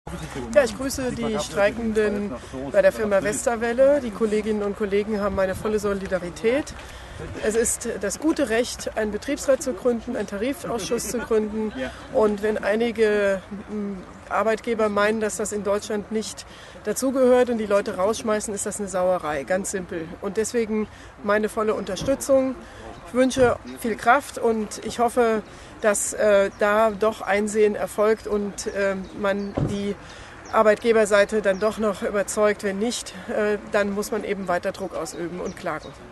Ja, ich grüße die Streikenden bei der Firma Westerwelle. Die Kolleginnen und Kollegen haben meine volle Solidarität. Es ist das gute Recht, einen Betriebsrat zu gründen, einen Tarifausschuss zu gründen. Und wenn einige Arbeitgeber meinen, dass das in Deutschland nicht dazugehört und die Leute rausschmeißen, ist das eine Sauerei, ganz simpel. Und deswegen meine volle Unterstützung. Ich wünsche viel Kraft und ich hoffe, dass da doch Einsehen erfolgt und man die Arbeitgeberseite dann doch noch überzeugt. Wenn nicht, dann muss man eben weiter Druck ausüben und klagen.